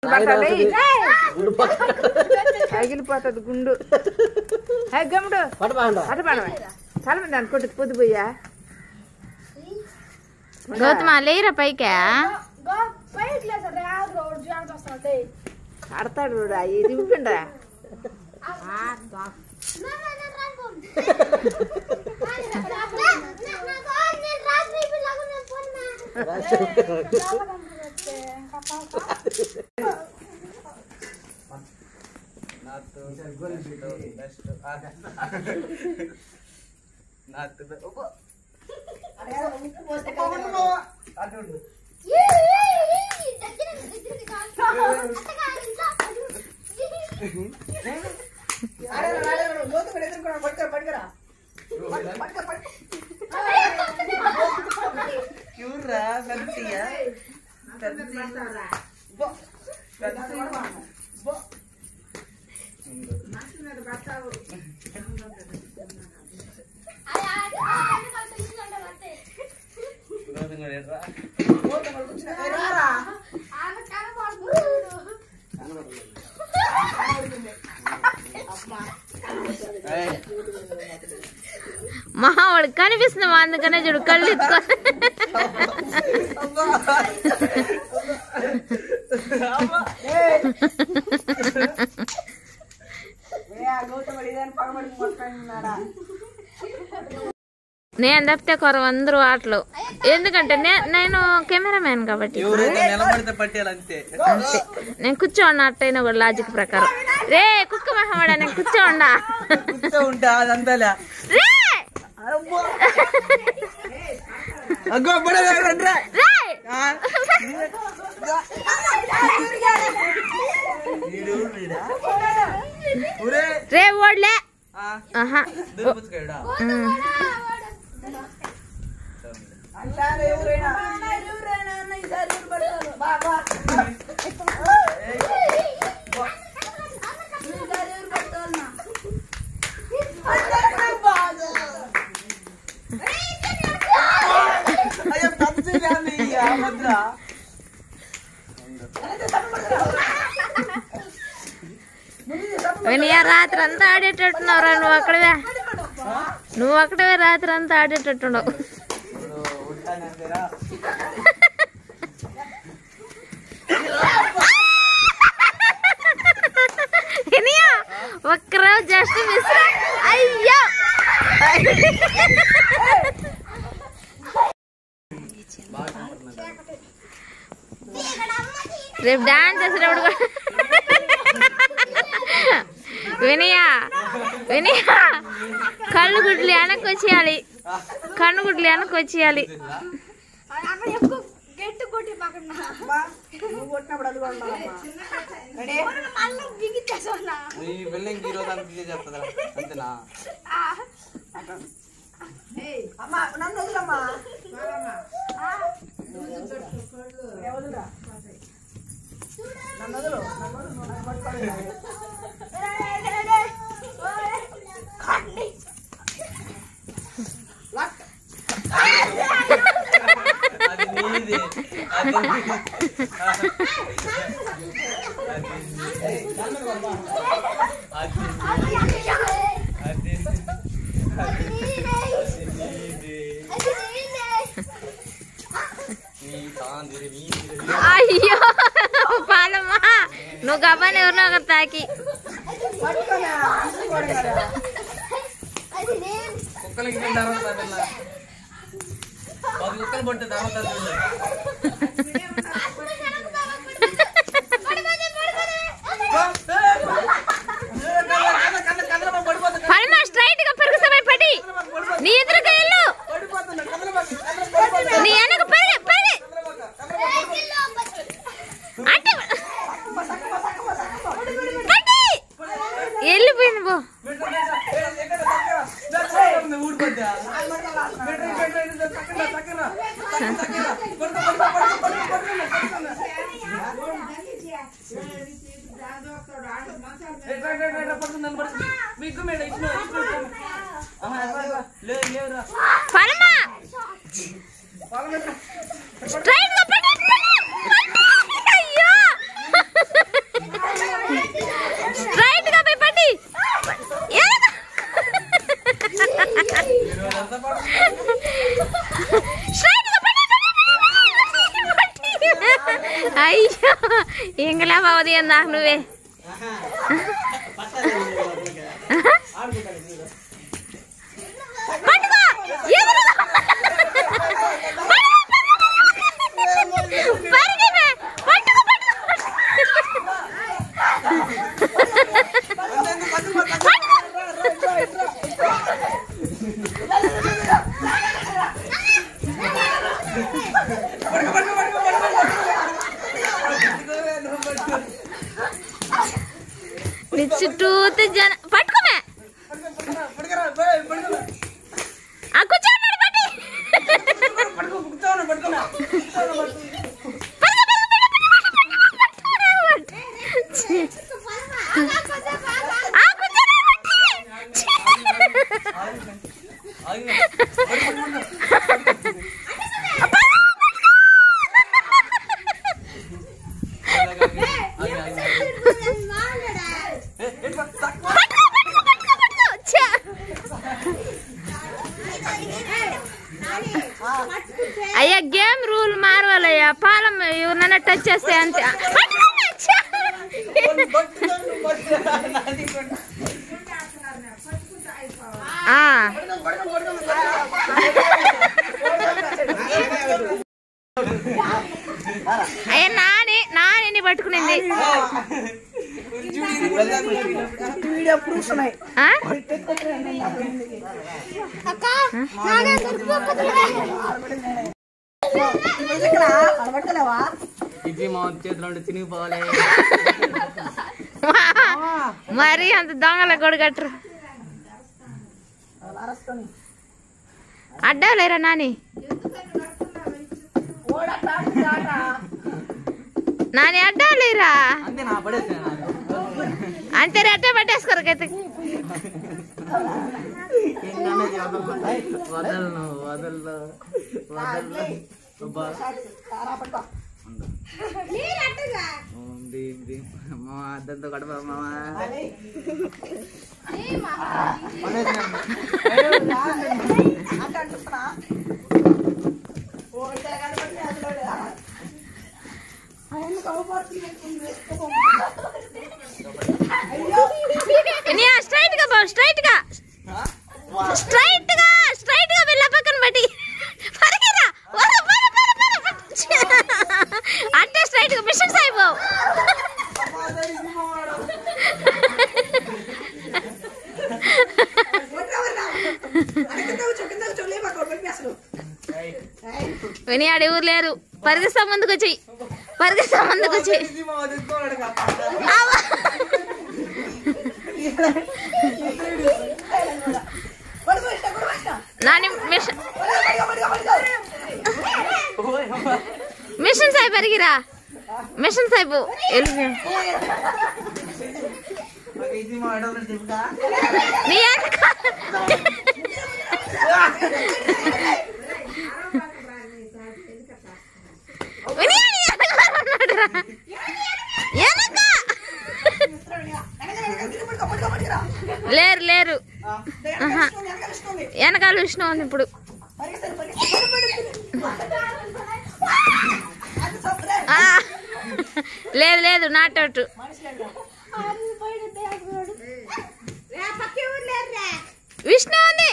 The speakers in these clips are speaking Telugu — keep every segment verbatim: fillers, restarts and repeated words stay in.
పగిలిపోతుంది గుండు గమ్ముడు అట పడవా చాలా మంది అనుకుంటు పొద్దుపోయా గౌతమ లేరా పైకా ఆడతాడు ఇది ఇవ్వండా మహావాడు కనిపిస్తున్నావా అందుకనే చూడు కళ్ళు ఎత్తుకో నేను తప్పితే కొరవ అందరూ ఆటలు ఎందుకంటే నేను కెమెరామ్యాన్ కాబట్టి నేను కూర్చోండి అట్టయినా కూడా లాజిక్ ప్రకారం రే కుక్క మహవాడా నేను కూర్చోండా రే ఓడ్లే వినయా రాత్రి అంతా ఆడేటట్టున్నావురా నువ్వు అక్కడవే నువ్వు అక్కడవే రాత్రి అంతా ఆడేటట్టున్నావు వినయా ఒక్కరోజు జస్ట్ మిస్ అయ్యో రేపు డాన్స్ చేసేటప్పుడు కూడా వినయా వినయా కళ్ళు గుడ్లు వెనక్కి వచ్చేయాలి కన్ను గుడ్లు వెనక్కి వచ్చేయాలి అయ్యో పాలమ్మా నువ్వు గబ్బాని ఎవరినో ఒకరు తాకి పడమా స్ట్రైట్ గా పెరుగు సమయ పడి నీ ఎదురుగా వెళ్ళు నీ వెనక పెరిగి పెరిగి అంటే వెళ్ళిపోయింది బో పరమా స్ట్రైట్ గా పడి అయ్యో ఇంకలే బావది నాకు నువ్వే నీ చుట్టూ జన పట్టుకోమే కూర్చోండి పట్టి అయ్యా గేమ్ రూల్ మారవాలయ్యా పాలం ఎవరినైనా టచ్ చేస్తే అంతే అయ్యా నాని నాని పట్టుకునింది మరి అంత దొంగల గొడగట్రు అడ్డా లేరా నాని నాని అడ్డా లేరా అంతే రెట్టే పట్టేసుకోరు కైతే వదలను వదలను అద్దంతో కడప మామా స్ట్రైట్ గా బావు స్ట్రైట్ గా స్ట్రైట్ గా స్ట్రైట్ గా వెళ్ళ పక్కన బట్టి పరిగిరా అంటే స్ట్రైట్ గా మిషన్ సాయిబావు వినియాడు ఎవరు లేరు పరిగెస్తా ముందుకు వచ్చి పరిగెస్తా ముందుకు వచ్చి నాని మిషన్ మిషన్ సాయి పరిగిరా మిషన్ సాయిబు నీ లేరు లేరు వెనకాల విష్ణు ఉంది ఇప్పుడు లేదు లేదు నాట్ అవుట్ విష్ణు ఉంది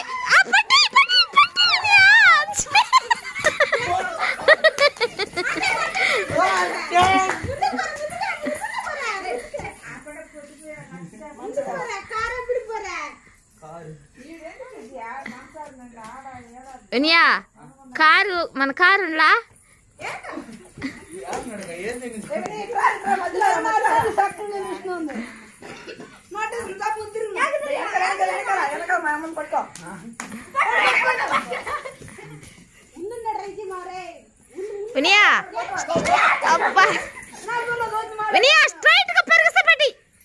వినియా కారు మన కారులా వినియా అబ్బా వినియా స్ట్రైట్ గా పరిగెత్త పట్టి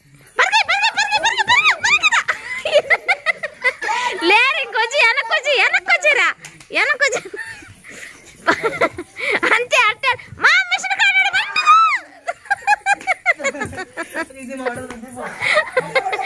లేరు ఇంకొచ్చి వెనక్కొచ్చి వెనక్కొచ్చిరా వెనక్కొచ్చి అంతే అంటే మా మిషన్ కాడ